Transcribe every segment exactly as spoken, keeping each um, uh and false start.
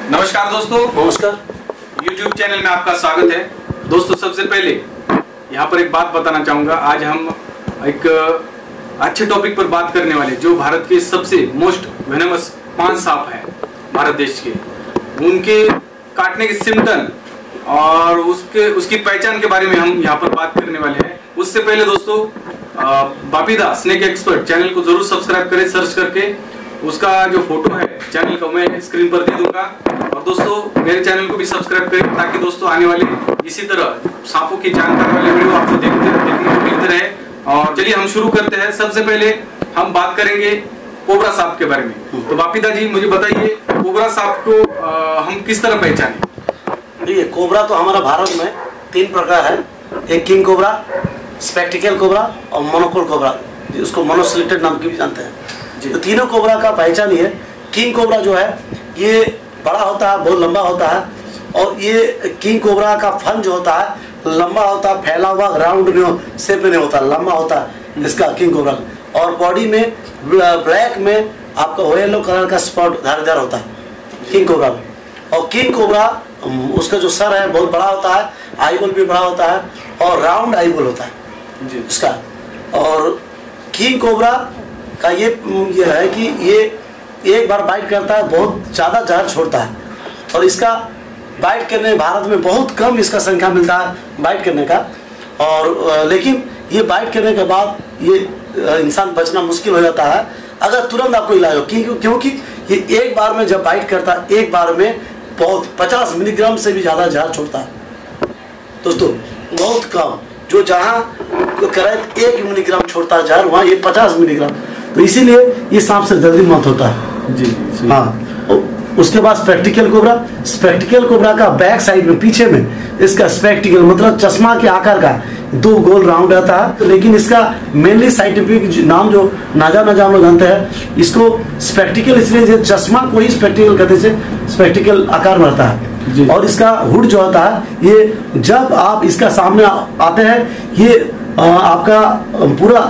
नमस्कार दोस्तों, नमस्कार। YouTube चैनल में आपका स्वागत है। दोस्तों सबसे पहले यहाँ पर एक बात बताना चाहूँगा। आज हम एक अच्छे टॉपिक पर बात करने वाले, जो भारत के सबसे मोस्ट वेनमस पांच सांप है भारत देश के, उनके काटने के सिम्टम और उसके उसकी पहचान के बारे में हम यहाँ पर बात करने वाले हैं। उससे पहले दोस्तों बापीदा स्नेक एक्सपर्ट चैनल को जरूर सब्सक्राइब करें, सर्च करके उसका जो फोटो है चैनल का मैं स्क्रीन पर दे दूंगा। और दोस्तों मेरे चैनल को भी सब्सक्राइब करें, ताकि दोस्तों आने वाले इसी तरह सांपों की जानकारी वाले वीडियो आपको देखते देखने को मिलते रहे। और चलिए हम शुरू करते हैं। सबसे पहले हम बात करेंगे कोबरा सांप के बारे में। तो बापीदा जी मुझे बताइए, कोबरा सांप को आ, हम किस तरह पहचाने? देखिए, कोबरा तो हमारा भारत में तीन प्रकार है। एक किंग कोबरा, स्पेक्टिकल कोबरा और मोनोकोल कोबरा, उसको मोनोसिलेटेड नाम की भी जानते हैं। तो तीनों कोबरा का पहचान ये, किंग कोबरा जो है ये बड़ा होता है, बहुत लंबा होता है, और ये किंग कोबरा का फन जो होता है लंबा होता है, फैला हुआ, राउंड में शेप में नहीं होता, लंबा होता है इसका किंग कोबरा। और बॉडी में ब्लैक में आपका येलो कलर का स्पॉट धारीदार होता है किंग कोबरा में। और किंग कोबरा उसका जो सर है बहुत बड़ा होता है, आईबॉल भी बड़ा होता है और राउंड आईबॉल होता है जी इसका। और किंग कोबरा का ये ये है कि ये एक बार बाइट करता है, बहुत ज़्यादा जहर छोड़ता है। और इसका बाइट करने भारत में बहुत कम इसका संख्या मिलता है बाइट करने का। और लेकिन ये बाइट करने के बाद ये इंसान बचना मुश्किल हो जाता है अगर तुरंत आपको इलाज हो, क्योंकि ये एक बार में जब बाइट करता है, एक बार में बहुत पचास मिलीग्राम से भी ज़्यादा जहर छोड़ता है दोस्तों, बहुत कम। जो जहाँ करैत एक मिलीग्राम छोड़ता है जहर, वहाँ ये पचास मिलीग्राम। तो इसीलिए ये सांप से जल्दी मौत होता है जी, जी। हाँ, उसके बाद स्पेक्टिकल कोबरा। स्पेक्टिकल कोबरा का बैक साइड में, पीछे में इसका स्पेक्टिकल मतलब चश्मा के आकार का दो गोल राउंड रहता है। लेकिन इसका मेनली साइंटिफिक नाम जो नाजा नाजा हम लोग जानते हैं, इसको स्पेक्टिकल इसलिए चश्मा को ही स्पेक्टिकल कहते हैं, स्पेक्टिकल आकार में रहता है। और इसका हुड जो होता है, ये जब आप इसका सामने आते हैं, ये आ, आपका पूरा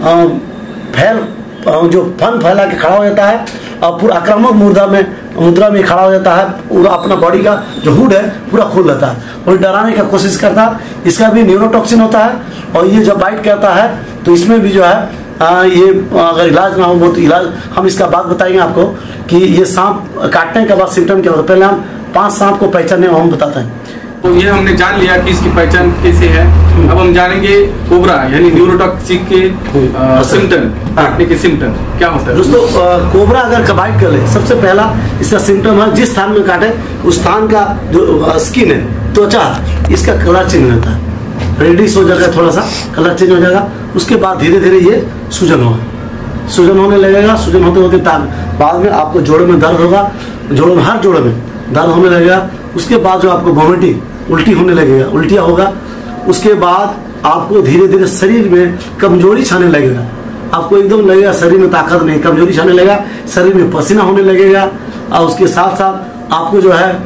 फैल जो फन फैला के खड़ा हो जाता है और पूरा आक्रामक मुद्रा में मुद्रा में खड़ा हो जाता है। पूरा अपना बॉडी का जो हुड है पूरा खुल जाता है और डराने का कोशिश करता है। इसका भी न्यूरोटॉक्सिन होता है। और ये जब बाइट करता है तो इसमें भी जो है आ, ये अगर इलाज ना हो वो तो इलाज, हम इसका बात बताएंगे आपको कि ये सांप काटने के बाद सिम्टम क्या होता है। पहले हम पांच सांप को पहचानने हम बताते हैं। तो ये हमने जान लिया कि इसकी पहचान कैसे है। अब हम जानेंगे कोबरा यानी न्यूरोटॉक्सिक के सिम्टम, काटने के सिम्टम क्या होता है दोस्तों। कोबरा अगर बाइट कर ले, सबसे पहला इसका सिम्टम है, जिस स्थान में काटे उस स्थान का जो स्किन है, त्वचा, इसका कलर चेंज होता है, रेडिश हो जाएगा, थोड़ा सा कलर चेंज हो जाएगा। उसके बाद धीरे धीरे ये सूजन होगा, सूजन होने लगेगा। सूजन होते होते बाद में आपको जोड़ों में दर्द होगा, जोड़ों में, हर जोड़ों में दर्द होने लगेगा। उसके बाद जो आपको वॉमिटिंग, उल्टी होने लगेगा, उल्टिया होगा। उसके बाद आपको धीरे धीरे शरीर में कमजोरी छाने लगेगा, आपको एकदम लगेगा शरीर में ताकत नहीं, कमजोरी छाने लगेगा, शरीर में पसीना होने लगेगा। और उसके साथ साथ आपको जो है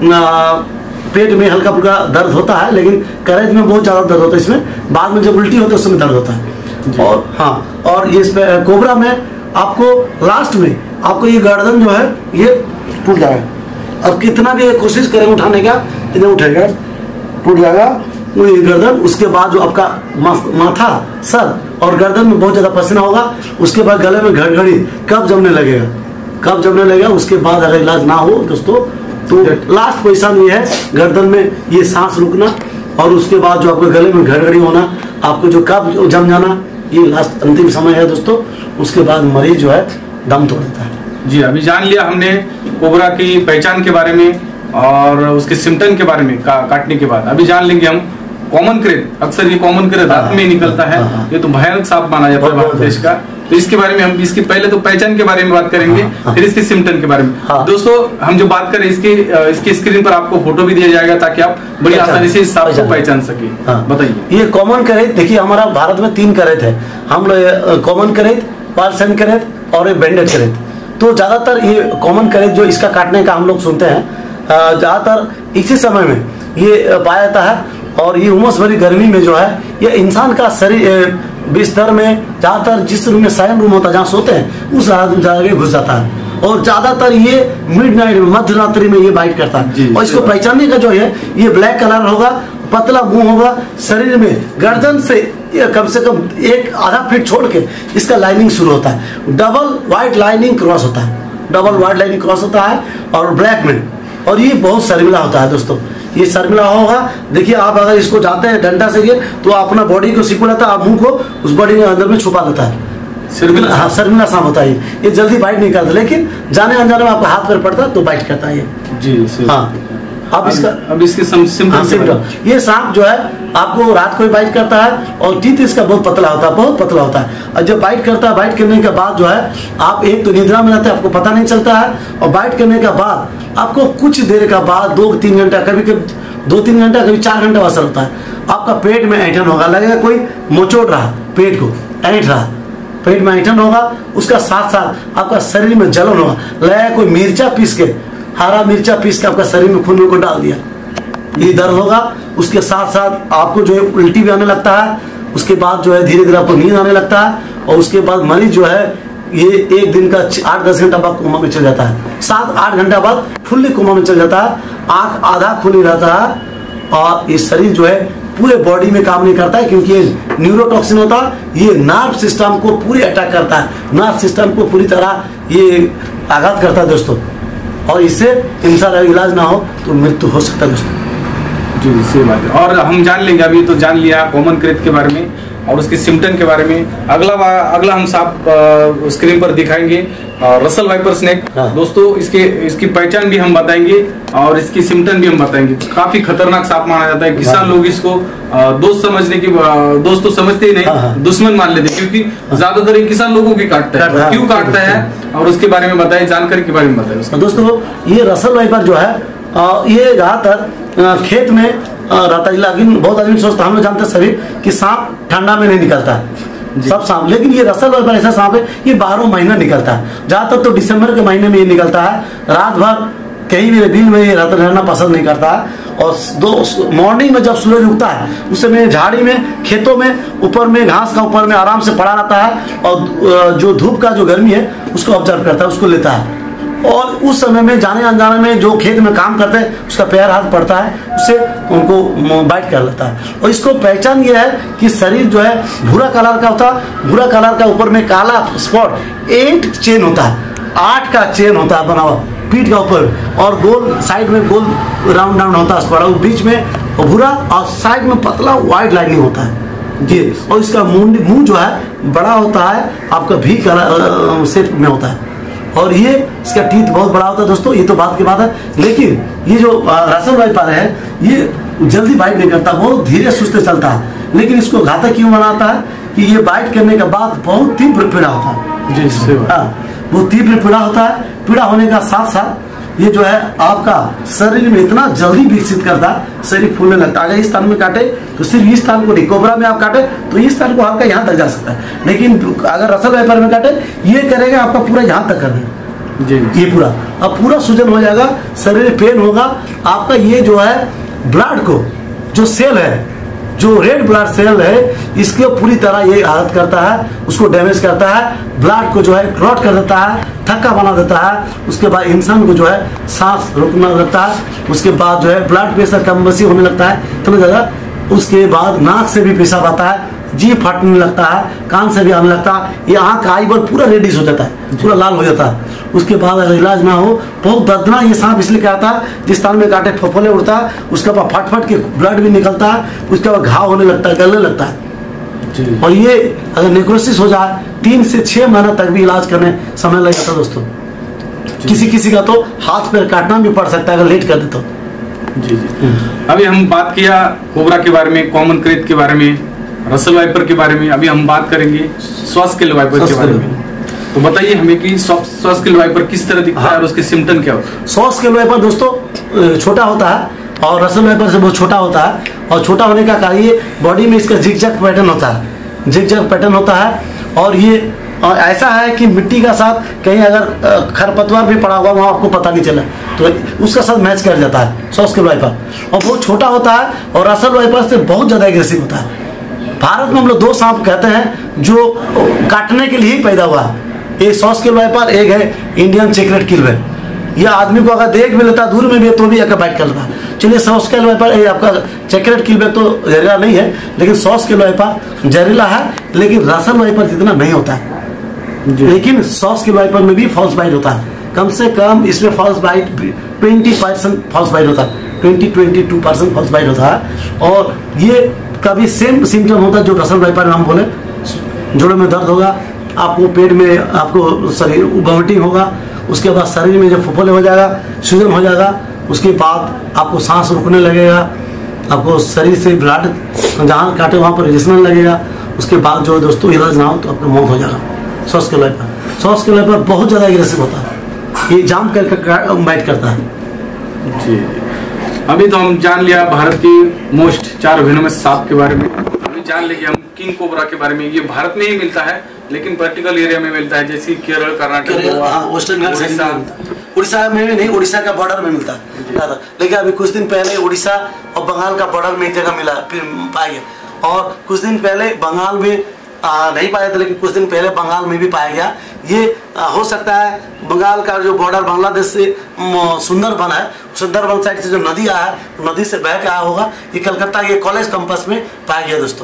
पेट में हल्का फुल्का दर्द होता है, लेकिन करेज में बहुत ज़्यादा दर्द होता है। इसमें बाद में जब उल्टी होती है उस समय दर्द होता है। और हाँ, और ये कोबरा में आपको लास्ट में आपको ये गर्दन जो है ये टूट जाएगा। अब कितना भी कोशिश करें उठाने का, इन्हें उठेगा, टूट जाएगा वो ये गर्दन। उसके बाद जो आपका माथा, सर और गर्दन में बहुत ज्यादा पसीना होगा। उसके बाद गले में घड़घड़ी कब जमने लगेगा, कब जमने लगेगा। उसके बाद अगर इलाज ना हो दोस्तों तो लास्ट पोजीशन ये है, गर्दन में ये सांस रुकना और उसके बाद जो आपके गले में घड़घड़ी होना, आपको जो कब जम जाना, ये लास्ट अंतिम समय है दोस्तों। उसके बाद मरीज जो है दम तोड़ देता है जी। अभी जान लिया हमने कोबरा की पहचान के बारे में और उसके सिम्टम के बारे में का, काटने के बाद। अभी जान लेंगे हम कॉमन क्रेत। अक्सर ये कॉमन क्रेत रात में निकलता है, ये तो भयानक सांप माना जाता है भारत देश का। तो इसके बारे में हम इसकी पहले तो पहचान के बारे में बात करेंगे, फिर इसके सिम्टम के बारे में। दोस्तों हम जो बात करें इसके इसकी स्क्रीन पर आपको फोटो भी दिया जाएगा, ताकि आप बड़ी आसानी से इस सांप को पहचान सके। बताइए। ये कॉमन क्रेत, देखिए हमारा भारत में तीन क्रेत है। हम लोग कॉमन क्रेत, पार्सन क्रेत और बेंडेड क्रेत। तो ज्यादातर ये कॉमन क्रेत जो इसका काटने का हम लोग सुनते हैं, ज्यादातर इसी समय में ये पाया जाता है। और ये उमस भरी गर्मी में जो है ये इंसान का शरीर बिस्तर में, ज्यादातर जिस रूम में शयन रूम होता है, जहाँ सोते हैं, उस जगह घुस जाता है और ज्यादातर ये मिडनाइट में, मध्य रात्रि में ये बाइट करता है। और इसको पहचानने का जो है, ये ब्लैक कलर होगा, पतला मुंह होगा, शरीर में गर्दन से कम से कम एक आधा फीट छोड़ के इसका लाइनिंग शुरू होता है। डबल व्हाइट लाइनिंग क्रॉस होता है, डबल व्हाइट लाइनिंग क्रॉस होता है और ब्लैक में। और ये बहुत शर्मिला होता है दोस्तों, ये शर्मिला होगा। देखिए आप अगर इसको जाते हैं डंडा से ये, तो अपना बॉडी को सिकुड़ लेता है, आप मुंह को उस बॉडी के अंदर में छुपा देता है। शर्मिला, हाँ शर्मिला सांप होता है ये, जल्दी बाइट नहीं करता, लेकिन जाने अनजाने में आपका हाथ पर पड़ता है तो बाइट करता है ये जी। हाँ अब इसका अब इसके सिम्टम, ये सांप जो है आपको रात को ही बाइट करता है और टीथ इसका बहुत पतला होता है, बहुत पतला होता है। और जब बाइट करता है, बाइट करने के बाद जो है आप एक तो निद्रा में रहते हैं, आपको पता नहीं चलता है, और बाइट करने के बाद आपको कुछ देर का बाद दो तीन घंटा, कभी कभी दो तीन घंटा, कभी चार घंटा असर होता है। आपका पेट में ऐंठन होगा, लगेगा कोई मोचोड़ रहा, पेट को ऐंठ रहा, पेट में ऐंठन होगा। उसका साथ साथ आपका शरीर में जलन होगा, लगेगा कोई मिर्चा पीस के, हरा मिर्चा पीस के आपका शरीर में खून को डाल दिया, ये दर्द होगा। उसके साथ साथ आपको जो है उल्टी भी आने लगता है। उसके बाद जो है धीरे धीरे आपको नींद आने लगता है, और उसके बाद मरीज जो है ये एक दिन का आठ दस घंटा बाद कोमा में चल जाता है, सात आठ घंटा बाद फुल्ली कोमा में चल जाता है, आंख आधा खुली रहता है, और ये शरीर जो है पूरे बॉडी में काम नहीं करता है, क्योंकि ये न्यूरोटॉक्सिन होता है, ये नर्व सिस्टम को पूरी अटैक करता है, नर्व सिस्टम को पूरी तरह ये आघात करता है दोस्तों। और इससे इंसान इलाज ना हो तो मृत्यु हो सकता है दोस्तों। जी सही बात है। और हम जान लेंगे, अभी तो जान लिया कॉमन क्रेथ के बारे में और उसके सिम्टम के बारे में। अगला अगला हम साफ स्क्रीन पर दिखाएंगे रसल वाइपर स्नेक। हाँ। दोस्तों इसके इसकी पहचान भी हम बताएंगे और इसकी सिम्टम भी हम बताएंगे। काफी खतरनाक सांप माना जाता है, किसान लोग इसको दोस्त समझने की, दोस्त तो समझते ही नहीं, हाँ। दुश्मन मान लेते, क्योंकि ज्यादातर ये किसान लोगों की काटता है। हाँ। क्यों काटता है और उसके बारे में बताए, जानकारी के बारे में बताए दोस्तों। ये रसल वाइपर जो है ये ज्यादातर खेत में रहता है, लेकिन बहुत आदमी सोचता, हम लोग जानते हैं सभी कि सांप ठंडा में नहीं निकलता है सब सांप, लेकिन ये रसल वाइपर ऐसा सांप है ये बारह महीना निकलता है। ज्यादातर तो दिसंबर के महीने में ये निकलता है, रात भर कहीं भी दिन में ये रहना पसंद नहीं करता है। और दो मॉर्निंग में जब सूरज उगता है उस समय झाड़ी में, खेतों में, ऊपर में घास का ऊपर में आराम से पड़ा रहता है, और जो धूप का जो गर्मी है उसको ऑब्जर्व करता है, उसको लेता है। और उस समय में जाने अनजाने में जो खेत में काम करते हैं उसका पैर हाथ पड़ता है, उससे उनको बाइट कर लेता है। और इसको पहचान ये है कि शरीर जो है भूरा कलर का होता है, भूरा कलर का ऊपर में काला स्पॉट, एट चेन होता है, आठ का चेन होता है बना हुआ पीठ का ऊपर, और गोल साइड में गोल राउंड राउंड होता है स्पॉट, और बीच में भूरा और साइड में पतला व्हाइट लाइनिंग होता है जी। और इसका मुंह मुंह जो है बड़ा होता है, आपका भी कलर शेप में होता है, और ये इसका टीथ बहुत बड़ा होता है दोस्तों। ये तो बात की बात है, लेकिन ये जो रसल वाइपर है ये जल्दी बाइट नहीं करता, बहुत धीरे सुस्ते चलता है। लेकिन इसको घातक क्यों बनाता है कि ये बाइट करने के बाद बहुत तीव्र पीड़ा होता है जी। हाँ, वो तीव्र पीड़ा होता है। पीड़ा होने का साथ साथ ये जो है आपका शरीर में इतना जल्दी विकसित करता है, शरीर फूलने लगता है। अगर इस स्थान में काटे तो सिर्फ इस स्थान को नहीं, कोबरा में आप काटे तो इस स्थान को हल्का यहाँ तक जा सकता है, लेकिन अगर रसल वाइपर में काटे ये करेगा आपका पूरा यहाँ तक कर देगा जी। ये पूरा अब पूरा सूजन हो जाएगा, शरीर पेन होगा आपका। ये जो है ब्लड को, जो सेल है, जो रेड ब्लड सेल है, इसके पूरी तरह ये आहत करता है, उसको डैमेज करता है, ब्लड को जो है क्लॉट कर देता है, थक्का बना देता है। उसके बाद इंसान को जो है सांस रुकना लगता है, उसके बाद जो है ब्लड प्रेशर कम बेसी होने लगता है इतना ज़्यादा। उसके बाद नाक से भी पेशाब आता है, जी फटने लगता है, कान से भी आने लगता है, ये आँख का आई बॉल पूरा रेडिश हो जाता है, पूरा लाल हो जाता है। उसके बाद अगर इलाज ना हो, बहुत दर्दनाक ये सांप इसलिए कहता है, जिस स्थान में काटे फफोले उड़ता है, उसके बाद फट फट के ब्लड भी निकलता है, उसके बाद घाव होने लगता है, गलने लगता है। और ये अगर नेक्रोसिस हो जाए तीन से छह महीना तक भी इलाज करने समय लग जाता है दोस्तों। किसी किसी का तो हाथ पैर काटना भी पड़ सकता है अगर लेट कर दे तो जी जी। अभी हम बात किया कोबरा के बारे में, कॉमन क्रेथ के बारे में, रसल वाइपर के बारे में। अभी हम बात करेंगे स्वास्किल वाइपर के बारे में। तो बताइए हमें कि स्वास्किल वाइपर किस तरह दिखता है और उसके सिम्टम क्या होता है। स्वास्किल वाइपर दोस्तों छोटा होता है और रसल वाइपर से बहुत छोटा होता है, और छोटा होने का कारण ये बॉडी में इसका जिगजैग पैटर्न होता है, जिगजैग पैटर्न होता है। और ये ऐसा है कि मिट्टी का साथ कहीं अगर खरपतवार भी पड़ा हुआ वहाँ आपको पता नहीं चला तो उसका साथ मैच कर जाता है स्वास्किल वाइपर, और बहुत छोटा होता है और रसल वाइपर से बहुत ज़्यादा एग्रेसिव होता है। भारत में हम लोग दो सांप कहते हैं जो काटने के लिए ही पैदा हुआ है, ये सॉस किल वाइपर, एक है इंडियन चेकरेट किल है। यह आदमी को अगर देख भी लेता दूर में भी तो भी एक बाइट कर लेता है। चलिए सॉस किल वाइपर ये आपका चेकरेट किल तो जहरीला नहीं है, लेकिन सॉस किल वाइपर जहरीला है, लेकिन रसल वाइपर जितना नहीं होता है। लेकिन सॉस किल वाइपर में भी फॉल्स बाइट होता है, कम से कम इसमें false bite twenty percent false bite होता है, twenty twenty two percent false bite होता है। और ये कभी सेम सिम्टम होता है जो रसल वाइपर में हम बोले, जोड़ों में दर्द होगा, आपको पेट में आपको शरीर वॉमिटिंग होगा, उसके बाद शरीर में जब फुफोले हो जाएगा, सूजन हो जाएगा, उसके बाद आपको सांस रुकने लगेगा, आपको शरीर से ब्लड जहाँ काटे वहाँ पर रिजेक्शन लगेगा, उसके बाद जो दोस्तों इलाज ना हो तो आपका मौत हो जाएगा। Saw scaled viper saw scaled viper बहुत ज़्यादा एग्रेसिव होता है, ये जाम करके बाइट करता है। जी अभी तो हम जान लिया भारत की मोस्ट चार वेनमस सांप के बारे में, अभी जान लेंगे हम किंग कोबरा के बारे में। ये भारत में ही मिलता है, लेकिन पर्टिकुलर एरिया में मिलता है, जैसे केरल, कर्नाटक, वेस्टर्न उड़ीसा में भी नहीं, उड़ीसा का बॉर्डर में मिलता है। लेकिन अभी कुछ दिन पहले उड़ीसा और बंगाल का बॉर्डर में एक जगह मिला, फिर पाया गया। और कुछ दिन पहले बंगाल में आ, नहीं पाया था, लेकिन कुछ दिन पहले बंगाल में भी पाया गया। ये आ, हो सकता है बंगाल का जो बॉर्डर बांग्लादेश से सुंदरबन है, सुंदरबन साइड से जो नदी आया है, नदी से बह के आया होगा। ये कलकत्ता के कॉलेज कैंपस में पाया गया दोस्तों।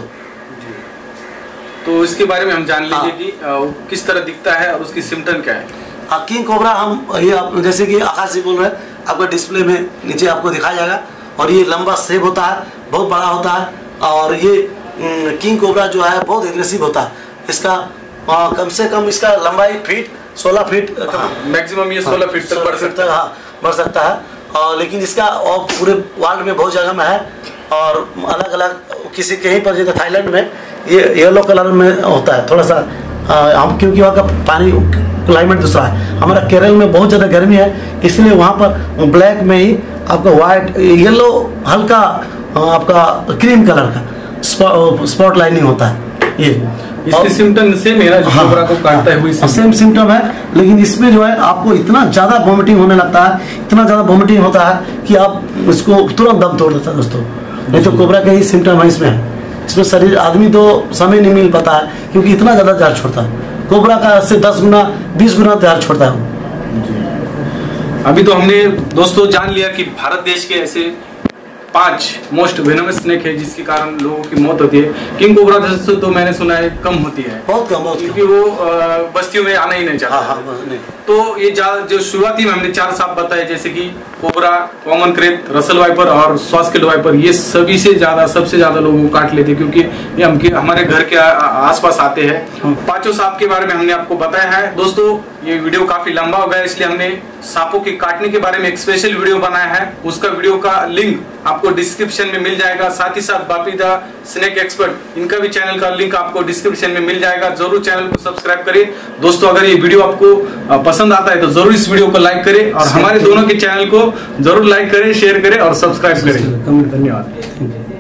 तो इसके बारे में हम जान लीजिए कि आ, किस तरह दिखता है और उसकी सिम्टम क्या है। किंग कोबरा हम ये जैसे कि आकाश जी बोल रहे हैं, आपको डिस्प्ले में नीचे आपको दिखाया जाएगा। और ये लंबा सेब होता है, बहुत बड़ा होता है, और ये किंग कोबरा जो है बहुत एग्रेसिव होता है। इसका आ, कम से कम इसका लंबाई फीट सोलह फीट मैक्सिमम ये सोलह फीट तक बढ़ सकता है। हाँ बढ़ सकता है। और लेकिन इसका और पूरे वर्ल्ड में बहुत जगह में है, और अलग अलग किसी कहीं पर जैसे थाईलैंड में ये येलो कलर में होता है थोड़ा सा, आ, हम क्योंकि वहाँ का पानी क्लाइमेट दूसरा है। हमारा केरल में बहुत ज़्यादा गर्मी है, इसलिए वहाँ पर ब्लैक में ही आपका वाइट येलो हल्का आपका क्रीम कलर का स्पॉट लाइनिंग होता है। ये इसके सिम्टम से मेरा जो कोबरा को काटता है वही सेम सिम्टम है, लेकिन इसमें जो है आपको इतना ज़्यादा वॉमिटिंग होने लगता है, इतना ज़्यादा वॉमिटिंग होता है कि आप इसको तुरंत दम तोड़ देता है दोस्तों। नहीं तो कोबरा का ही सिम्टम है इसमें। इसमें शरीर आदमी तो समय नहीं मिल पाता है, क्योंकि इतना ज़्यादा जहर छोड़ता है। कोबरा का से दस गुना बीस गुना जहर छोड़ता है। अभी तो हमने दोस्तों जान लिया कि भारत देश के ऐसे पांच मोस्ट वेनमस स्नेक है जिसके कारण लोगों की मौत होती है। किंग कोबरा दोस्तों तो मैंने सुना है कम होती है, बहुत कम, बहुत क्योंकि वो बस्तियों में आना ही नहीं चाहता। हाँ, हाँ, नहीं। तो ये जो शुरुआती में हमने चार सांप बताए, जैसे कि cobra, common krait, Russell viper और सॉस किल वाइपर, ये सभी से ज्यादा सबसे ज्यादा लोगों को काट लेते हैं, क्योंकि ये हम हमारे घर के आसपास आते हैं। पांचों सांप के बारे में हमने आपको बताया है। दोस्तों ये वीडियो काफी लंबा हो गया, इसलिए हमने सांपों के काटने के बारे में एक स्पेशल वीडियो बनाया है। उसका वीडियो का लिंक आपको डिस्क्रिप्शन में मिल जाएगा। साथ ही साथ बापी द स्नेक एक्सपर्ट, इनका भी चैनल का लिंक आपको डिस्क्रिप्शन में मिल जाएगा। जरूर चैनल को सब्सक्राइब करें दोस्तों। अगर ये वीडियो आपको पसंद आता है तो जरूर इस वीडियो को लाइक करें, और हमारे दोनों के चैनल को जरूर लाइक करें, शेयर करें और सब्सक्राइब करें। धन्यवाद।